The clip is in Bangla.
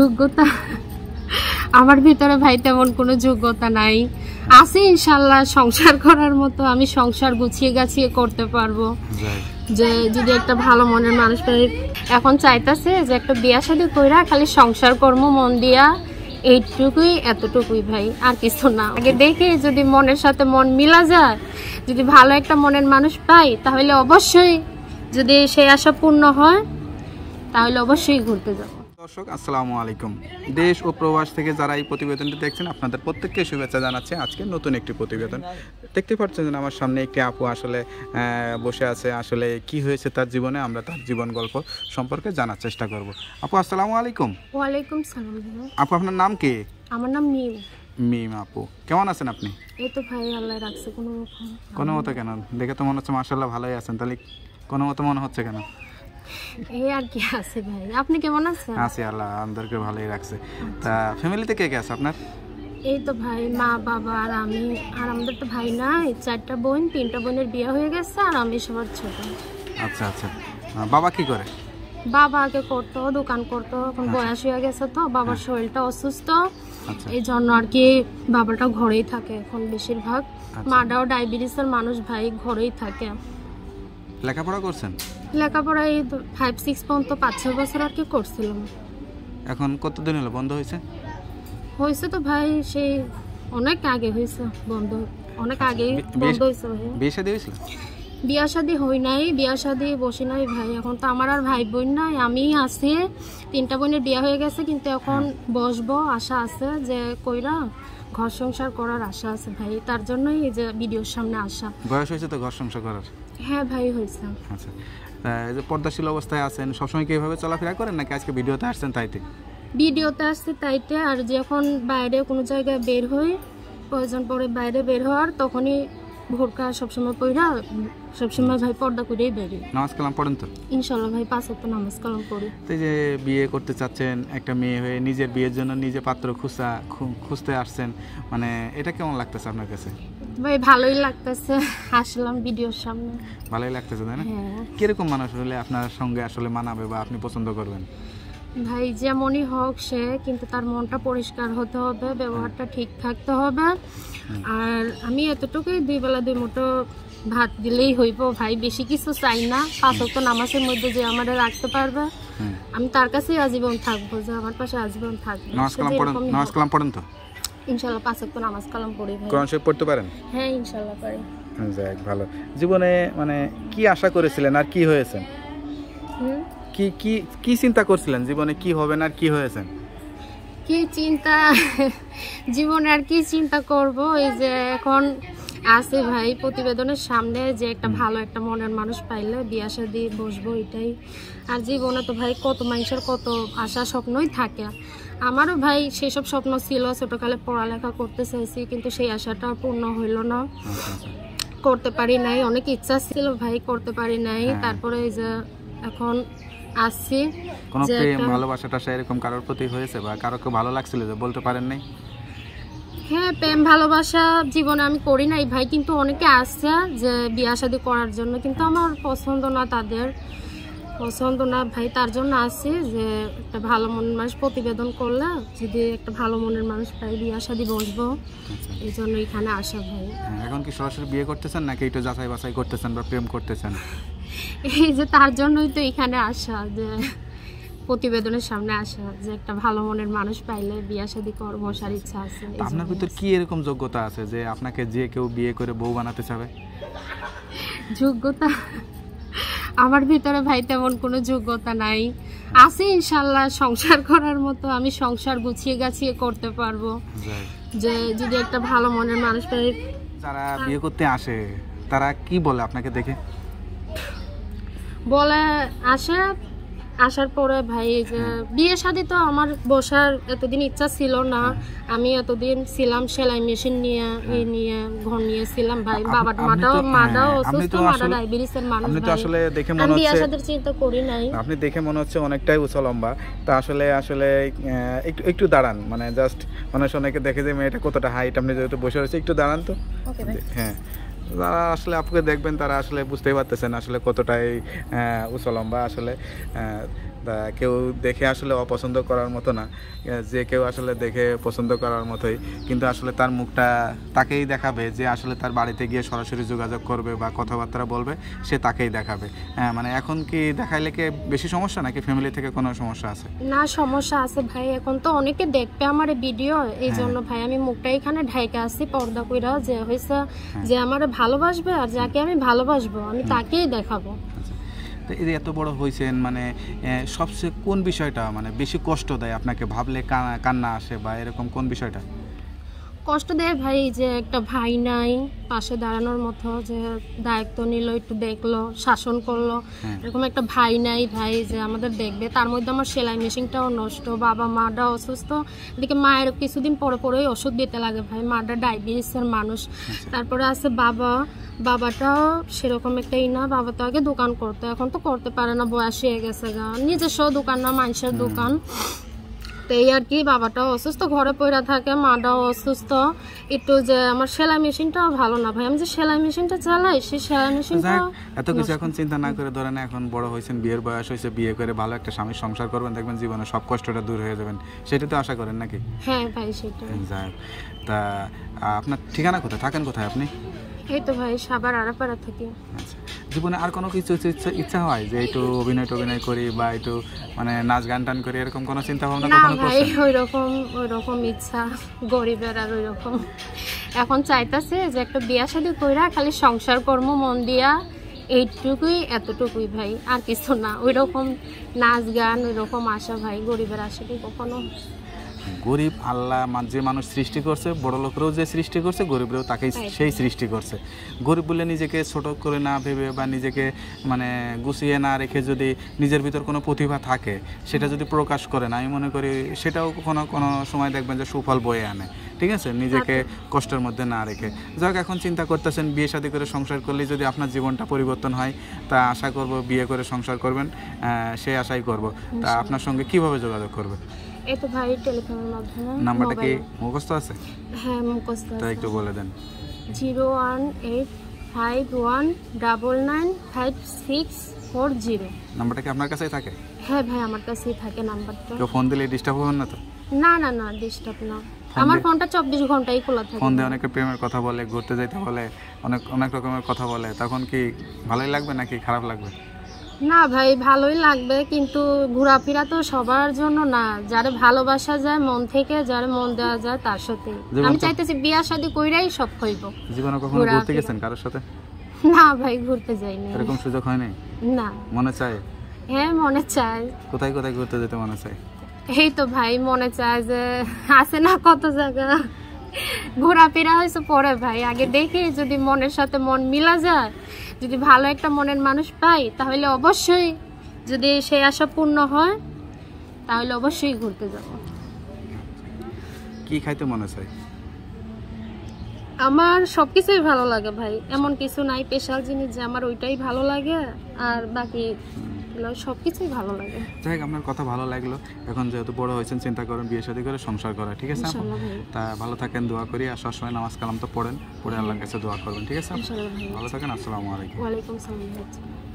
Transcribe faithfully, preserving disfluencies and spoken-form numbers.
যোগ্যতা আমার ভিতরে ভাই তেমন কোনো যোগ্যতা নাই, আছে ইনশাল্লাহ সংসার করার মতো। আমি সংসার গুছিয়ে গাছিয়ে করতে পারবো, যে যদি একটা ভালো মনের মানুষ পাই। এখন চাইতেছে যে একটা বিয়া শাদী কইরা খালি সংসার কর্ম মন দিয়া, এইটুকুই এতটুকুই ভাই, আর কিছু না। আগে দেখে যদি মনের সাথে মন মিলা যায়, যদি ভালো একটা মনের মানুষ পাই, তাহলে অবশ্যই যদি সেই আশা পূর্ণ হয় তাহলে অবশ্যই ঘুরতে যাব। দর্শক আসসালামু আলাইকুম, দেশ ও প্রবাস থেকে যারা এই প্রতিবেদনটি দেখছেন আপনাদের প্রত্যেককে শুভেচ্ছা জানাচ্ছি। আজকে নতুন একটি প্রতিবেদন দেখতে পাচ্ছেন যে আমার সামনে একটি আপু আসলে বসে আছে। আসলে কি হয়েছে তার জীবনে, আমরা তার জীবন গল্প সম্পর্কে জানার চেষ্টা করব। আপু আসসালামু আলাইকুম। ওয়ালাইকুম সালাম। আপু আপনার নাম কি? আমার নাম মিম। মিম আপু, কেমন আছেন আপনি? এই তো ভাই আল্লাহ রাখছে কোনো মতো। কোনো মতো কেন? দেখে তো মনে হচ্ছে মাশাআল্লাহ ভালোই আছেন, তাহলে কোনো মতো মনে হচ্ছে কেন? এই আর কি আছে ভাই, আপনি কেমন আছেন? আছি, আল্লাহ আমাদেরকে ভালোই রাখছে। তা ফ্যামিলিতে কে কে আছে আপনার? এই তো ভাই মা বাবা আর আমি, আর আমাদের তো ভাই নাই, চারটা বোন, তিনটা বোনের বিয়ে হয়ে গেছে আর আমি সবার ছোট। আচ্ছা আচ্ছা, বাবা কি করে? বাবা আগে করতো, দোকান করতো, এখন বয়স হয়ে গেছে তো বাবার শরীরটা অসুস্থ, এই জন্য আর কি বাবাটা ঘরেই থাকে এখন বেশিরভাগ। মাটাও ডায়াবেটিসের মানুষ ভাই, ঘরেই থাকে। লেখাপড়া করছেন? লেখাপড়া এই ফাইভ সিক্স পর্যন্ত পাঁচ ছয় বছর আর কি করছিলাম। এখন কতদিন হলো বন্ধ হয়েছে? হয়েছে তো ভাই সেই অনেক আগে হয়েছে বন্ধ, অনেক আগে বন্ধ হয়েছে ভাই। বিয়ে শাদী হয়েছিল? বিয়া শাদী হই নাই, বিয়া শাদী বসি নাই ভাই। এখন তো আমার আর ভাই বোন নাই, আমি আছি। তিনটা বোনের বিয়া হয়ে গেছে, কিন্তু এখন বসবো আশা আছে, যে কইরা ঘর সংসার করার আশা আছে ভাই। তার জন্যই এই যে ভিডিওর সামনে আসা। বয়স হয়েছে তো ঘর সংসার করার? হ্যাঁ ভাই হয়েছে। আচ্ছা, এই যে পর্দাশীল অবস্থায় আছেন, সবসময় কি এইভাবে চলাফেরা করেন নাকি আজকে ভিডিওতে আসছেন তাইতে? ভিডিওতে আসছে তাইতে, আর যখন বাইরে কোনো জায়গায় বের হই, প্রয়োজন পড়ে বাইরে বের হওয়ার, তখনই ভোরকা সবসময় পড়া, সবসময় ভাই পর্দা করেই বেরি। নামাজ কালাম পড়েন তো? ইনশাল্লাহ ভাই পাঁচ ওয়াক্ত নামাজ কালাম পড়ি। এই যে বিয়ে করতে চাচ্ছেন একটা মেয়ে হয়ে, নিজের বিয়ের জন্য নিজে পাত্র খুঁজা খুঁজতে আসছেন, মানে এটা কেমন লাগতেছে আপনার কাছে? ভাই ভালোই লাগতেছে, আসলাম ভিডিওর সামনে। ভালোই লাগতেছে তাই না? হ্যাঁ। কিরকম মানুষ হলে আপনার সঙ্গে আসলে মানাবে বা আপনি পছন্দ করবেন? ভাই যেমনই হোক সে, কিন্তু তার মনটা পরিষ্কার হতে হবে, ব্যবহারটা ঠিক থাকতে হবে। আর আমি এতটুকুই, দুই বেলা দুই মুঠো ভাত দিলেই হইব ভাই, বেশি কিছু চাই না। পাঁচ ওয়াক্ত নামাজের মধ্যে যে আমাদের রাখতে পারবে, আমি তার কাছেই আজীবন থাকবো, যে আমার পাশে আজীবন থাকবে। নামাজ কালাম পড়েন? নামাজ কালাম পড়েন তো? ইনশাআল্লাহ পাঁচ ওয়াক্ত নামাজ কালাম পড়ি ভাই। কোরআন শরীফ পড়তে পারেন? হ্যাঁ ইনশাআল্লাহ পারি। যাক ভালো। জীবনে মানে কি আশা করেছিলেন আর কি হয়েছেন? হুম কি কি কি চিন্তা করছিলেন জীবনে কি হবেন আর কি হয়েছেন? কি চিন্তা, জীবনে আর কি চিন্তা করব, এই যে এখন আছে ভাই প্রতিবেদনের সামনে, যে একটা ভালো একটা মনের মানুষ পাইলে বিয়া শাদী বসবো, এটাই। আর জীবনে তো ভাই কত মানুষের কত আশা স্বপ্নই থাকে। আমারও ভাই সেসব স্বপ্ন ছিল, ছোটকালে পড়ালেখা করতে চাইছি, কিন্তু সেই আশাটা পূর্ণ হইল না, করতে পারি নাই। অনেক ইচ্ছা ছিল ভাই, করতে পারি নাই। তারপরে এই যে এখন আসছি। কোনো প্রেম ভালোবাসাটা এরকম কারোর প্রতি হয়েছে বা কারোকে ভালো লাগছিল যে বলতে পারেন নাই? হ্যাঁ প্রেম ভালোবাসা জীবনে আমি করি নাই ভাই, কিন্তু অনেকে আসছে যে বিয়া শাদী করার জন্য, কিন্তু আমার পছন্দ না, তাদের পছন্দ না ভাই। তার জন্য আসছি যে একটা ভালো মনের মানুষ প্রতিবেদন করলে যদি একটা ভালো মনের মানুষ পাই, বিয়া শাদী বসবো, এই জন্য এখানে আসা ভাই। এখন কি সরাসরি বিয়ে করতেছেন নাকি একটু যাচাই বাছাই করতেছেন বা প্রেম করতেছেন? এই যে তার জন্যই তো এখানে আসা, যে প্রতিবেদনের সামনে আসা, যে একটা ভালো মনের মানুষ পাইলে বিয়া শাদী কর বসার ইচ্ছা আছে। আপনার ভিতর কি এরকম যোগ্যতা আছে যে আপনাকে যে কেউ বিয়ে করে বউ বানাতে চাবে? যোগ্যতা আমার ভিতরে ভাই তেমন কোনো যোগ্যতা নাই, আছে ইনশাল্লাহ সংসার করার মতো। আমি সংসার গুছিয়ে গাছিয়ে করতে পারবো, যে যদি একটা ভালো মনের মানুষ পাই। যারা বিয়ে করতে আসে তারা কি বলে আপনাকে দেখে? বলে আসে, আসার পরে ভাই যে বিয়ে শাদী তো আমার বসার এতদিন ইচ্ছা ছিল না। আমি এতদিন ছিলাম সেলাই মেশিন নিয়ে, এই নিয়ে ঘর নিয়ে ছিলাম ভাই। বাবা মাটাও মাটাও অসুস্থ, মাটা ডায়াবেটিসের মানুষ ভাই। আসলে দেখে মনে হচ্ছে বিয়ে শাদীর চিন্তা করি নাই। আপনি দেখে মনে হচ্ছে অনেকটাই উঁচু লম্বা। তা আসলে আসলে একটু একটু দাঁড়ান, মানে জাস্ট মানুষ অনেকে দেখে যে মেয়েটা কতটা হাইট, আপনি যেহেতু বসে রয়েছে একটু দাঁড়ান তো। হ্যাঁ, যারা আসলে আপুকে দেখবেন তারা আসলে বুঝতেই পারতেছেন আসলে কতটাই উঁচু লম্বা। আসলে তা কেউ দেখে আসলে অপছন্দ করার মতো না, যে কেউ আসলে দেখে পছন্দ করার মতোই, কিন্তু আসলে তার মুখটা তাকেই দেখাবে যে আসলে তার বাড়িতে গিয়ে সরাসরি যোগাযোগ করবে বা কথাবার্তা বলবে, সে তাকেই দেখাবে। হ্যাঁ, মানে এখন কি দেখাইলে কি বেশি সমস্যা নাকি ফ্যামিলি থেকে কোনো সমস্যা আছে? না, সমস্যা আছে ভাই, এখন তো অনেকে দেখবে আমার ভিডিও, এই জন্য ভাই আমি মুখটা এখানে ঢাইকা আসি পর্দা কইরা, যে হয়েছে যে আমার ভালোবাসবে আর যাকে আমি ভালোবাসবো আমি তাকেই দেখাবো। তো এই যে এত বড় হয়েছেন, মানে সবচেয়ে কোন বিষয়টা মানে বেশি কষ্ট দেয় আপনাকে, ভাবলে কান্না আসে বা এরকম কোন বিষয়টা কষ্ট দেয় ভাই? যে একটা ভাই নাই পাশে দাঁড়ানোর মতো, যে দায়িত্ব নিল, একটু দেখলো, শাসন করলো, এরকম একটা ভাই নাই ভাই যে আমাদের দেখবে। তার মধ্যে আমার সেলাই মেশিনটাও নষ্ট, বাবা মাটা অসুস্থ, এদিকে মায়ের কিছুদিন পরে পরেই ওষুধ দিতে লাগে ভাই, মাটা ডায়াবেটিসের মানুষ। তারপরে আছে বাবা, বাবাটাও সেরকম একটাই না, বাবা তো আগে দোকান করতো, এখন তো করতে পারে না, বয়স হয়ে গেছে গা, নিজস্ব দোকান না মানুষের দোকান। এই আর কি, বাবাটাও অসুস্থ, ঘরে পড়া থাকে, মাটাও অসুস্থ, একটু যে আমার সেলাই মেশিনটাও ভালো না ভাই, আমি যে সেলাই মেশিনটা চালাই সেই সেলাই মেশিনটা এত কিছু এখন চিন্তা না করে ধরেন এখন বড় হয়েছেন, বিয়ের বয়স হয়েছে, বিয়ে করে ভালো একটা স্বামীর সংসার করবেন, দেখবেন জীবনে সব কষ্টটা দূর হয়ে যাবেন, সেটা তো আশা করেন নাকি? হ্যাঁ ভাই সেটা। যাক, তা আপনার ঠিকানা কোথায়, থাকেন কোথায় আপনি? এই তো ভাই সাভার আড়াপাড়া থাকি। আচ্ছা, জীবনে আর কোনো কিছু ইচ্ছা হয় যে একটু অভিনয় টভিনয় করি বা একটু মানে নাচ গান টান করি, এরকম কোনো চিন্তা ভাবনা কখনো করছেন? না ভাই, ওই রকম ওই রকম ইচ্ছা গরিবের আর ওই রকম, এখন চাইতাছে যে একটা বিয়া শাদী কইরা খালি সংসার কর্ম মন দিয়া, এইটুকুই এতটুকুই ভাই, আর কিছু না। ওই রকম নাচ গান ওই রকম আশা ভাই, গরিবের আশা কি কখনো? গরিব আল্লাহ যে মানুষ সৃষ্টি করছে, বড় লোকেরও যে সৃষ্টি করছে, গরিবরাও তাকেই সেই সৃষ্টি করছে। গরিব বলে নিজেকে ছোট করে না ভেবে বা নিজেকে মানে গুছিয়ে না রেখে যদি নিজের ভিতর কোনো প্রতিভা থাকে সেটা যদি প্রকাশ করে না, আমি মনে করি সেটাও কোনো কোনো সময় দেখবেন যে সুফল বয়ে আনে। ঠিক আছে, নিজেকে কষ্টের মধ্যে না রেখে। যাক, এখন চিন্তা করতেছেন বিয়ে শাদী করে সংসার করলে যদি আপনার জীবনটা পরিবর্তন হয়, তা আশা করব বিয়ে করে সংসার করবেন, সেই আশাই করব। তা আপনার সঙ্গে কিভাবে যোগাযোগ করবে? এই তো ভাই টেলিফোনের মাধ্যমে। নাম্বারটা কি মুখস্থ আছে? হ্যাঁ মুখস্থ আছে। তাই একটু বলে দেন। Zero one eight five one double nine five six four zero. নাম্বারটা কি আপনার কাছেই থাকে? হ্যাঁ ভাই আমার কাছেই থাকে নাম্বারটা। কেউ ফোন দিলে ডিস্টার্ব হবেন না তো? না না না, ডিস্টার্ব না, আমার ফোনটা চব্বিশ ঘন্টাই খোলা থাকে। ফোন দিয়ে অনেকে প্রেমের কথা বলে, ঘুরতে যাইতে বলে, অনেক অনেক রকমের কথা বলে, তখন কি ভালোই লাগবে নাকি খারাপ লাগবে? না ভাই ভালোই লাগবে, কিন্তু ঘোরাফেরা তো সবার জন্য না, যারে ভালোবাসা যায় মন থেকে, যারে মন দেওয়া যায় তার সাথে। আমি চাইতেছি বিয়া শাদী কইরাই সব হইব। জীবনে কখনো ঘুরতে গেছেন কারোর সাথে? না ভাই ঘুরতে যাইনি। এরকম সুযোগ হয় নাই? না। মনে চায়? হ্যাঁ মনে চায়। কোথায় কোথায় ঘুরতে যেতে মনে চায়? এই তো ভাই মনে চায় যে আছে না কত জায়গা, ঘোরাফেরা হয়েছে পরে ভাই, আগে দেখি যদি মনের সাথে মন মিলা যায়, যদি ভালো একটা মনের মানুষ পাই, তাহলে অবশ্যই যদি সেই আশা পূর্ণ হয় তাহলে অবশ্যই ঘুরতে যাব। কি খাইতে মনে চায়? আমার সবকিছুই ভালো লাগে ভাই, এমন কিছু নাই স্পেশাল জিনিস যে আমার ওইটাই ভালো লাগে, আর বাকি সবকিছুই ভালো লাগে। যাই হোক, আপনার কথা ভালো লাগলো। এখন যেহেতু বড় হয়েছেন, চিন্তা করেন বিয়ে শাদী করে সংসার করা। ঠিক আছে, তা ভালো থাকেন, দোয়া করি, আর সবসময় নামাজ কালাম তো পড়েন, পড়ে আল্লাহর কাছে দোয়া করবেন। ঠিক আছে, ভালো থাকেন। আসসালামু আলাইকুম। ওয়ালাইকুম আসসালাম।